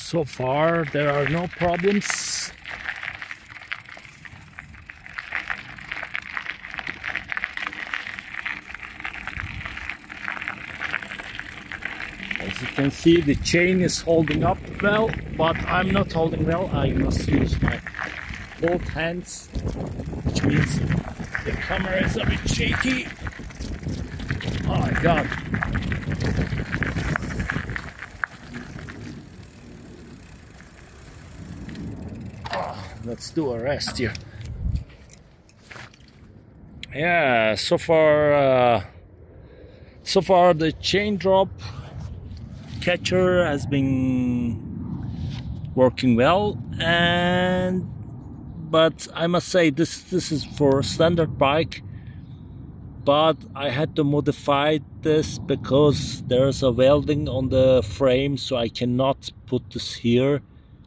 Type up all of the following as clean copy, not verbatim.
So far there are no problems. As you can see, the chain is holding up well, but I'm not holding well. I must use my both hands, which means the camera is a bit shaky. Oh my god. Let's do a rest here. Yeah, so far the chain drop catcher has been working well, but I must say this is for a standard bike, but I had to modify this because there's a welding on the frame, so I cannot put this here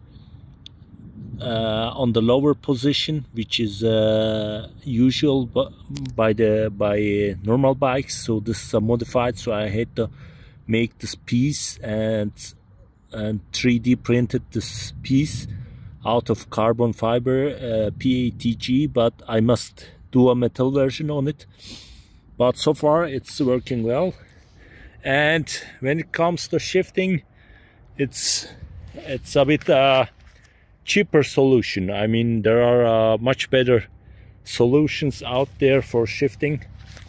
on the lower position, which is usual by normal bikes. So this is modified, so I had to make this piece and 3D printed this piece out of carbon fiber PETG, but I must do a metal version on it. But so far it's working well, and when it comes to shifting, it's a bit cheaper solution. I mean, there are much better solutions out there for shifting,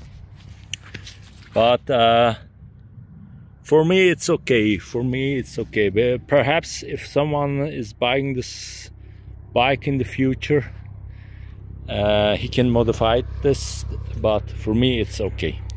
but for me it's okay. But perhaps if someone is buying this bike in the future, he can modify this, but for me it's okay.